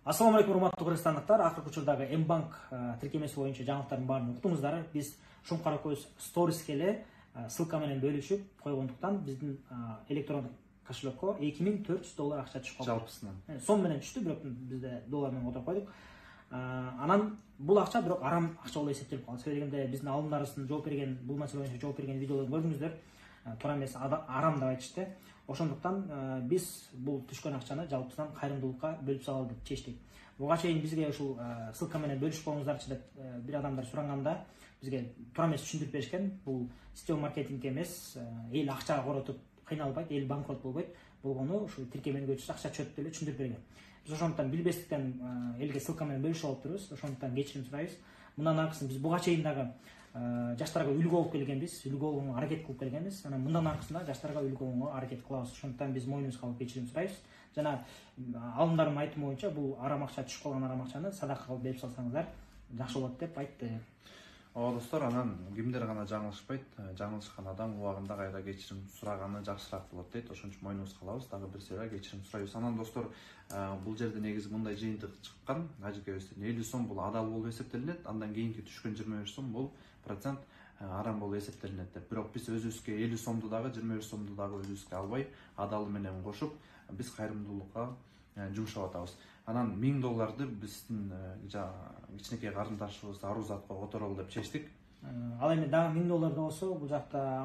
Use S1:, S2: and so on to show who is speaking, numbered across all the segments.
S1: Ассаламу алейкум, урматтуу кыргызстандыктар. Акыркы учурдагы М-банк тиркемеси боюнча жаңылыктардын баарын уктуңуздар. Биз Шум Каракөз сториске эле ссылка менен бөлүшүп койгондуктан биздин электрондук кошелекке $2400 акча түшүп калды.
S2: Жалпысынан.
S1: Сом менен түштү, бирок бизде доллар менен которуп койдук. Анан бул акча бирок арам акча болуп эсептелип калды. Себеби дегенде биздин алымдарыбыздын жооп берген, бул маселе боюнча жооп берген видеолорду көрдүңүздөр. Туура эмес, арам деп айтышты. Ошондуктан биз бул түшкөн акчаны жалпысынан кайрымдуулукка бөлүп салалы деп чечтик. Буга чейин бизге ушул ссылка менен бөлүшүп коюңуздарчы деп бир адамдар суранганда бизге туура эмес түшүндүрүп беришкен. Бул сетевой маркетинг эмес, эл акча коротуп кыйналбайт, эл банкрот болбойт. Болгону ушул тиркемени көчүрүп акча чөптү эле түшүндүрүп берген. Биз ошондуктан билбестиктен элге ссылка менен бөлүшүп алып турбуз. Ошондуктан кечирим сурайбыз. Мындан аркысын биз буга чейин дагы жаштарга үлгү болуп келгенбиз, үлгү болууга аракет кылып келгенбиз. Анан мындан аркысында жаштарга үлгү болууга аракет кылабыз. Ошондуктан биз мойнубузга алып кечирим сурайбыз. Жана алымдардын айтымы боюнча бул арам акча түшүп калган арам акчаны садака кылып берип салсаңыздар жакшы болот деп айтты.
S2: Ооба достор, анан кимдер гана жаңылышпайт, жаңылышкан адам убагында кайра кечирим сураганы жакшыраак болот дейт. Ошон үчүн мойнубузга алабыз, дагы бир себеп кечирим сурайбыз. Анан достор, бул жерде негизи мындай жыйынтык чыккан. Ажекебизден 50 сом бул адал болуп эсептелинет, андан кийинки түшкөн 25 сом бул процент арам болуп эсептелинет деп. Бирок биз өзүбүзгө 50 сомду дагы 25 сомду дагы өзүбүзгө албай, адалы менен кошуп, биз кайрымдуулукка жумшап атабыз. Анан $1000 биздин кичинекей карындашыбыз Арузатка которолу деп чечтик.
S1: Ал эми дагы $1000 болсо, бул жакта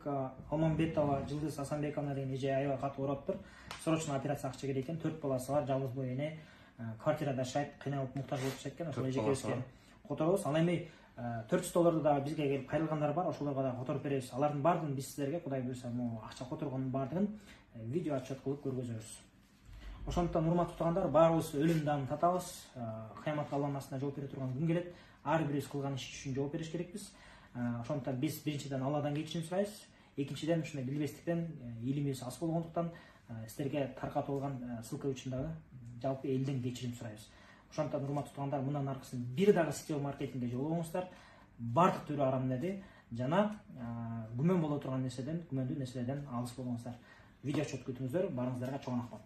S1: Алмамбетова Жылдыз Асанбековна деген эже аябай катуу ооруптур. Срочно операция акча керек экен. 4 баласы бар, жалгыз бой эне, квартирада жашайт, кыйналып муктаж болуп жашайт экен. Ошол эжекебизге которобуз. Ал эми $400 дагы бизге келип кайрылгандар бар, ошолорго дагы которуп беребиз. Алардын баардыгын биз силерге Кудай буйрса, могу акча которгондун баардыгын видео отчет кылып көргөзөбүз. Ошондуктан урматтуу туугандар, баарыбыз өлүм даамын татабыз. Кыяматка Алланын астына жооп бере турган күн келет. Ар бирибиз кылган иш үчүн жооп бериш керекпиз. Ошондуктан биз биринчиден Алладан кечирим сурайбыз. Экинчиден ушундай билбестиктен илимибиз аз болгондуктан силерге таркатып алган ссылка үчүн дагы жалпы элден кечирим сурайбыз. Ошондуктан урматтуу туугандар, мындан аркысын бир дагы сетевой маркетингге жолобоңуздар. Бардык түрү арам неди жана күмөн боло турган нерседен, күмөндүү нерселерден алыс болуңуздар. Видео отчет күтүңүздөр. Баарыңыздарга чоң рахмат.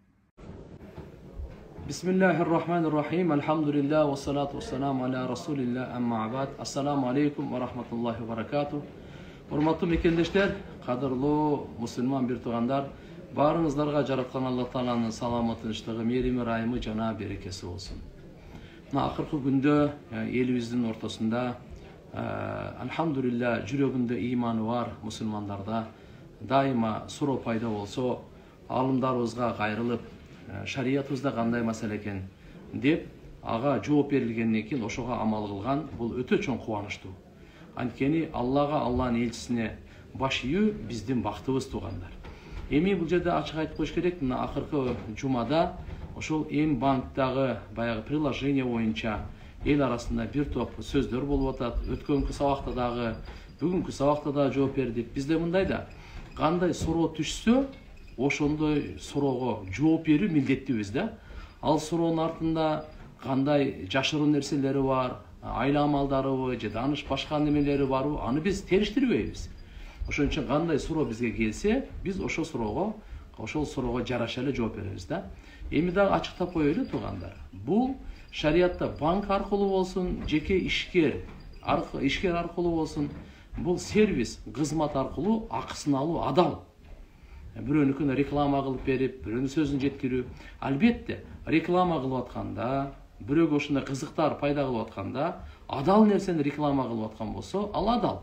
S3: Бисмиллахир-рахманир-рахим. Алхамдулилlah ва салату вассаламу аля расулилlah. Амма бад. Ассаламу алейкум ва рахматуллахи ва баракату. Урматтуу мекендештер, кадырлуу мусулман бир туугандар, баарыңыздарга жараткан Алла Тааланын саламы, тынчтыгы, мээрими, ырайымы жана берекеси болсун. Мына акыркы күндө элибиздин ортосунда алхамдулилlah жүрөгүндө ыйманы бар мусулмандарда дайыма суроо пайда болсо, алымдарыбызга кайрылып, шариятыбызда кандай маселе экен деп ага жооп берилгенден кийин ошого амал кылган бул өтө чоң кубанычтуу. Анткени Аллага, Алланын элчисине баш ийүү биздин бактыбыз туугандар. Эми бул жерде ачык айтып коюш керек, мына акыркы жумада ошол М-банктагы баягы приложение боюнча эл арасында бир топ сөздөр болуп атат. Өткөнкү сабакта дагы, бүгүнкү сабакта да жооп бердик. Бизде мындай да, кандай суроо түшсө, ошондой суроого жооп берүү милдеттүүбүз да. Ал суроонун артында кандай жашыруун нерселери бар, айла амалдарыбы же дааныш башка немелери барбы, аны биз териштирбейбиз. Ошон үчүн кандай суроо бизге келсе, биз ошол суроого жараша эле жооп беребиз да. Эми дагы ачыктап коелу туугандар. Бул шариятта банк аркылуу болсун, жеке ишкер аркылуу болсун, бул сервис, кызмат аркылуу акысын алуу адал. Бирөөнүкүнө реклама кылып берип, бирөөнүн сөзүн жеткирүү. Албетте, реклама кылып атканда, бирөөгө ушундай кызыктар пайда кылып атканда, адал нерсени реклама кылып аткан болсо, ал адал.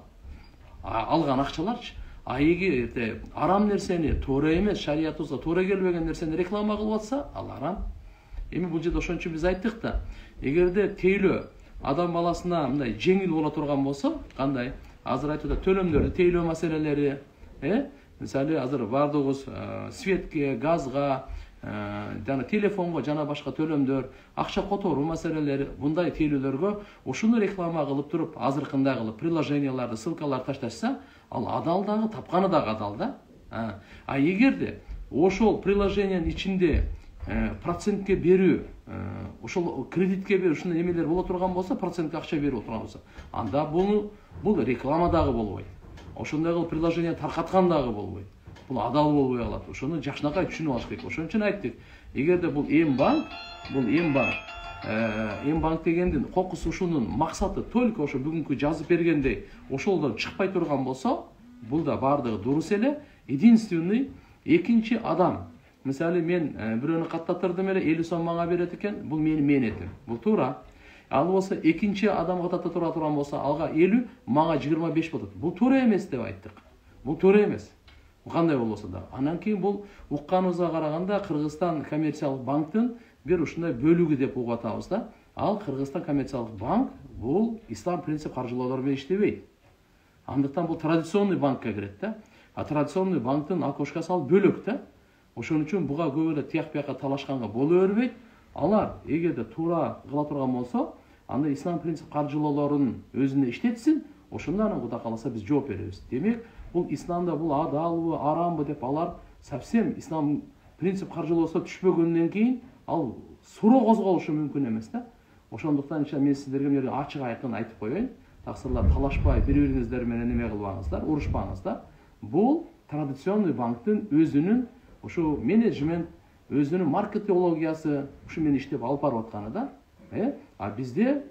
S3: Алган акчаларчы. Эгерде арам нерсени, туура эмес, шариятыбызга туура келбеген нерсени реклама кылып атса, ал арам. Эми бул жерде ошон үчүн биз айттык да, эгерде тейлөө адам баласына мындай жеңил боло турган болсо, кандай? Азыр айтып атат, төлөмдөрдү тейлөө маселелери, мисалы азыр бардыгыбыз светке, газга, жана телефонго жана башка төлөмдөр, акча которуу маселелери, мындай тейлөөлөргө ушуну реклама кылып туруп, азыркындай кылып приложенияларды, ссылкаларды ташташса, ал адал дагы, тапканы дагы адал да. Эгерде ошол приложениянын ичинде процентке берүү, ошол кредитке берүү, ушундай эмелер боло турган болсо, процентке акча берип турган болсо, анда бул реклама дагы болбойт. Ошондой кылып приложение таркаткан дагы болбойт. бул адал болбой калат. Ошону жакшынакай түшүнүп алыш керек. Ошон үчүн айттык, эгерде бул эм банк дегендин кокусу ушунун максаты только ошо бүгүнкү жазып бергендей ошолдон чыкпай турган болсо, бул да баардыгы дурус эле. Единственный экинчи адам, мисалы мен бирөөнү каттатырдым эле 50 сом мага берет экен, бул менин менетим. Бул туура. Ал болсо экинчи адамга каттата турган болсо, алга 50, мага 25 болот. Бул туура эмес деп айттык. Бул туура эмес. Кандай болсо да. Анан кийин бул укканыбызга караганда Кыргызстан коммерциялык банктын бир ушундай бөлүгү деп угуп атабыз да. Ал Кыргызстан коммерциялык банк бул ислам принцип каржылоолор менен иштебейт. Андыктан бул традиционный банкка кирет да. А традиционный банктын окошкасы ал бөлөк да. Ошон үчүн буга көп эле тияк бияка талашканга боло бербейт. Алар эгерде туура кыла турган болсо, анда ислам принцип каржылоолорун өзүнө иштетсин, ошондо анан Кудай кааласа биз жооп беребиз. Демек, бул исламда бул адалбы, арамбы деп алар совсем ислам принцип каржылоосуна түшпөгөндөн кийин ал суроо козголушу мүмкүн эмес да. Ошондуктан мен сиздерге мына жерде ачык айкын айтып коеюн. Таксырлар талашпай, бири-бириңиздер менен неме кылбаңыздар, урушпаңыздар. Бул традиционный банктын өзүнүн ушу менеджмент, өзүнүн маркетологиясы ушу менен иштеп алып барып атканы да. А бизде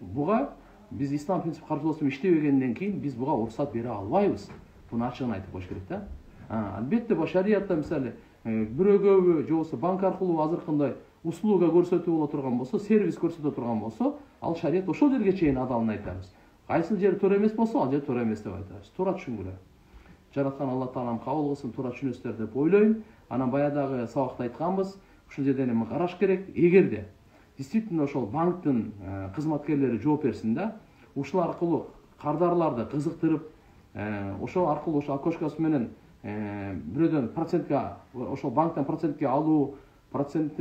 S3: биз ислам принцип каржылоосу менен иштебегенден кийин биз буга уруксат бере албайбыз. Буну ачыгын айтып коюш керек да. Албетте бул шариятта мисалы бирөөгө же болбосо банк аркылуу азыркындай услуга көрсөтүү боло турган болсо, сервис көрсөтө турган болсо, ал шарият ошол жерге чейин адалын айтабыз. Кайсы жери туура эмес болсо, ал жер туура эмес деп айтабыз. Туура түшүнгүлө. Жараткан Алла Таалам кабыл кылсын, туура түшүнөсүздөр деп ойлойм. Анан баягы сабакта айтканбыз, ушул жерден эми караш керек. Эгерде действительно ошол банктын кызматкерлери жооп берсин да, ушул аркылуу кардарларды кызыктырып, ошол аркылуу ошол окошкасы менен бирөөдөн процентке, ошол банктан процентке алуу, процент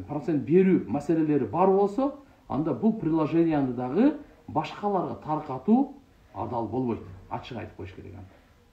S3: берүү маселелери бар болсо, анда бул приложенияны дагы башкаларга таркатуу адал болбойт. Ачык айтып коюш керек аны.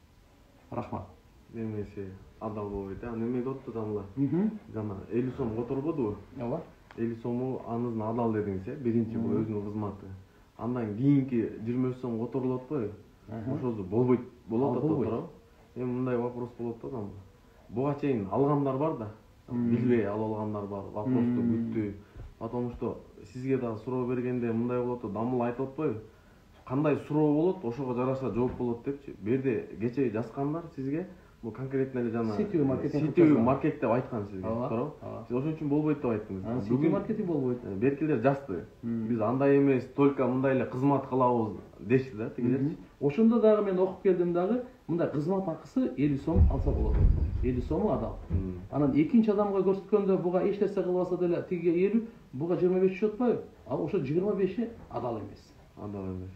S3: Рахмат.
S4: Немесе адал болбойт. Немеге отту дамла? Жана 50 сом которбодубу?
S3: Ооба.
S4: 50 сому анын адал дедиңиз, биринчи бул өзүнүн кызматы. Андан кийинки 25 сом которулат атпайбы? Ошол болбойт, болот да туура. Эми мындай вопрос болот да дамла. Буга чейин алгандар бар да. Билбей алгандар бар. Вопросту күттү. Потому что сизге да суроо бергенде мындай болот да, дамла айтып атпайбы? Кандай суроо болот, ошого жараша жооп болот депчи. Бу жерде кече жазгандар сизге бул конкретно эле жана сетевый маркетинг деп айткан сизге, туура? Сиз ошон үчүн болбойт деп айттыңыз.
S3: Сетевый маркетинг болбойт.
S4: Беркилер жазды. Биз андай эмес, только мындай эле кызмат кылабыз дешти да, тигилерчи.
S3: Ошондо дагы мен окуп келдим дагы, мындай кызмат акысы 50 сом алса болот. 50 сому адал. Анан экинчи адамга көрсөткөндө буга эч нерсе кылбаса деле тиге 50, буга 25 түшүп атпайбы? Ал ошо 25и адал эмес.
S4: Адал эмес.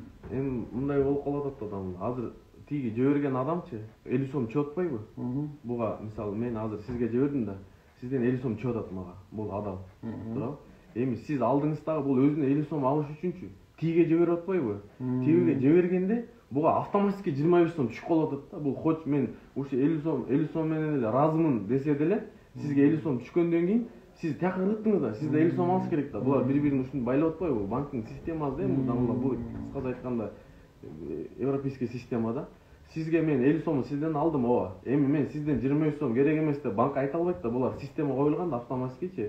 S4: Эми мындай болуп калат да адамда. Азыр тиги жиберген адамчы 50 сом чөп атпайбы? Буга мисалы мен азыр сизге жибердим да, сизден 50 сом чөп атат мага. Бул адал. Туура? Эми сиз алдыңыздагы бул өзүнө 50 сом алыш үчүнчү тиге жиберип атпайбы? Тиге жибергенде буга автоматически 25 сом түшүп калып атат да. Бул хоч мен ушу 50 сом менен эле разымын десе деле, сизге 50 сом түшкөндөн кийин сиз тияка кырдыңыз да, сизде 50 сом алыш керек да. Булар бири-бирин ушуну байлап атпайбы? Банктын системасы да, бул кыскача айтканда европейский система да. Сизге мен 50 сомду сизден алдым, ооба. Эми мен сизден 25 сом керек эмес деп банк айта албайт да. Булар система коюлган да автоматически.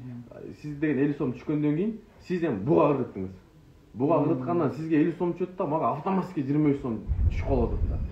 S4: Сиз деген 50 сом түшкөндөн кийин сиз эми буга кырдыңыз. Буга кырткандан сизге 50 сом түшөт да, мага автоматически 25 сом түшүп калып атат да.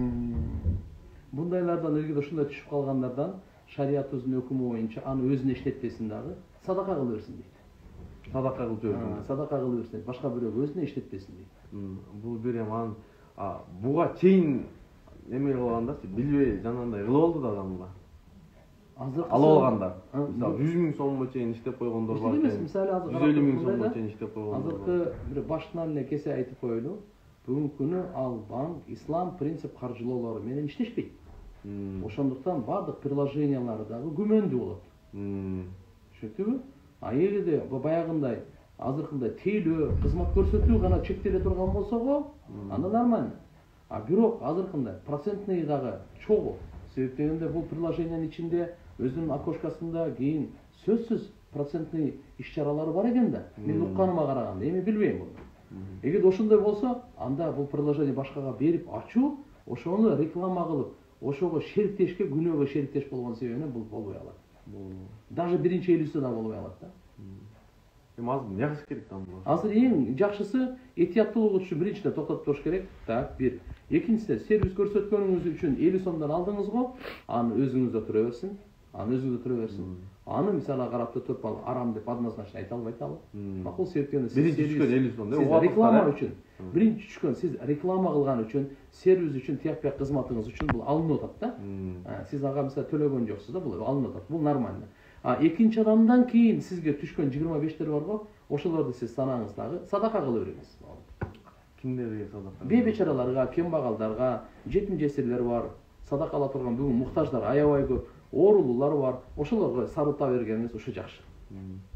S3: Бундайлардан элге ушундай түшүп калгандардан шариятыбыздын өкүмү боюнча аны өзүнө иштетпесин дагы, садака кылып берсин дейт.
S4: Садака кылып жиберсин.
S3: Садака кылып берсин, башка бирөөгө өзүнө иштетпесин дейт.
S4: Бул бир эми буга чейин эме кылгандачы, билбей жанагындай кылып алды да адамдар. Азыр алып алгандар. Мисалы 100 000 сомго чейин иштеп койгондор бар экен.
S3: Мисалы азыр
S4: 150 000 сомго чейин иштеп койгондор бар.
S3: Азыркы бир башынан эле кесе айтып коелу. Бүгүнкү күнү ал банк ислам принцип каржылоолору менен иштешпейт. Ошондуктан бардык приложениялары дагы күмөндүү болот. Түшүндүңүзбү? А эгерде баягындай азыркындай тейлөө, кызмат көрсөтүү гана чектеле турган болсо го, анда нормально. А бирок азыркындай процентный дагы чогуу. Себеп дегенде бул приложениянын ичинде өзүнүн окошкасында кийин сөзсүз процентный иш-чаралары бар экен да. Мен укканыма караганда, эми билбейм муну. Эгерде ошондой болсо, анда бул приложение башкага берип ачуу, ошону реклама кылып, ошого шериктешке, күнөөгө шериктеш болгон себебинен бул болбой алат. Даже биринчи элүүсү да болбой алат да.
S4: Эми азыр эмне кылыш керек там?
S3: Азыр эң жакшысы этияттуулук үчүн биринчиден токтотуп туруш керек. Так, бир. Экинчиси, сервис көрсөткөнүңүз үчүн 50 сомдон алдыңыз го, аны өзүңүздө тура берсин. Аны мисалы карап туруп ал арам деп однозначно айта албайт ал. Макул себептен
S4: биринчи түшкөн 50 сом
S3: деп реклама үчүн. Биринчи түшкөн сиз реклама кылган үчүн, сервис үчүн, тияк кызматыңыз үчүн бул алынып атат да. Сиз ага мисалы төлөгөн жоксуз да, бул алынып атат. Бул нормально. Экинчи адамдан кийин сизге түшкөн 25-тер бар го, ошолорду сиз санаңыз дагы садака кылып бериңиз.
S4: Кимдерге садака?
S3: Бейбечараларга, кембагалдарга, жетим жесирлер бар, садака ала турган бүгүн муктаждар аябай көп, оорулуулар бар. Ошолорго сарыта бергениңиз ушу жакшы.